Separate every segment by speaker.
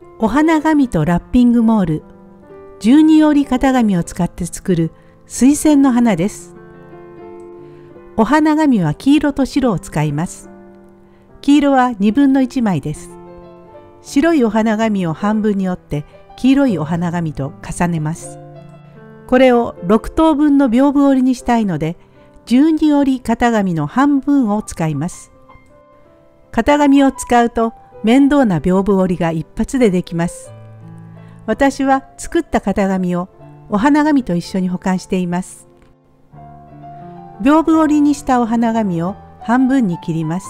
Speaker 1: お花紙とラッピングモール、12折り型紙を使って作る水仙の花です。お花紙は黄色と白を使います。黄色は1/2枚です。白いお花紙を半分に折って黄色いお花紙と重ねます。これを6等分の屏風折りにしたいので、12折り型紙の半分を使います。型紙を使うと面倒な屏風折りが一発でできます。私は作った型紙をお花紙と一緒に保管しています。屏風折りにしたお花紙を半分に切ります。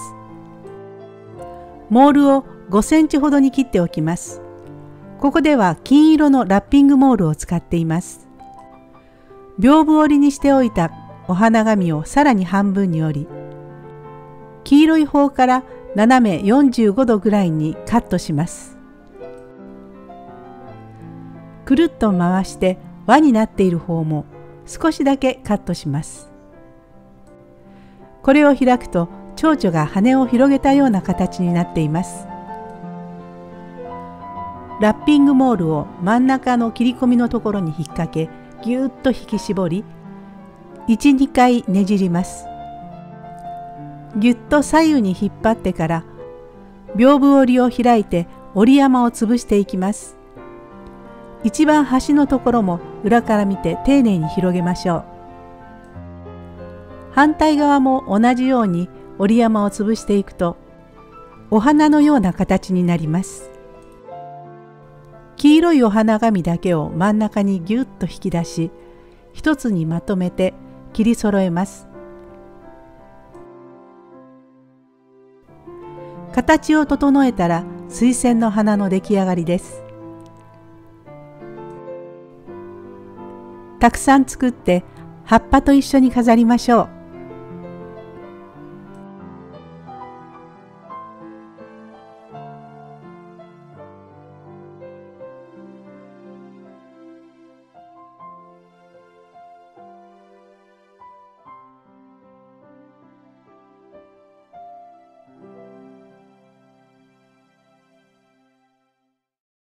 Speaker 1: モールを5センチほどに切っておきます。ここでは金色のラッピングモールを使っています。屏風折りにしておいたお花紙をさらに半分に折り、黄色い方から斜め45度ぐらいにカットします。くるっと回して輪になっている方も少しだけカットします。これを開くと蝶々が羽を広げたような形になっています。ラッピングモールを真ん中の切り込みのところに引っ掛け、ぎゅーっと引き絞り、1、2回ねじります。ぎゅっと左右に引っ張ってから屏風折りを開いて折り山を潰していきます。一番端のところも裏から見て丁寧に広げましょう。反対側も同じように折り山を潰していくとお花のような形になります。黄色いお花紙だけを真ん中にぎゅっと引き出し、一つにまとめて切り揃えます。形を整えたら水仙の花の出来上がりです。たくさん作って葉っぱと一緒に飾りましょう。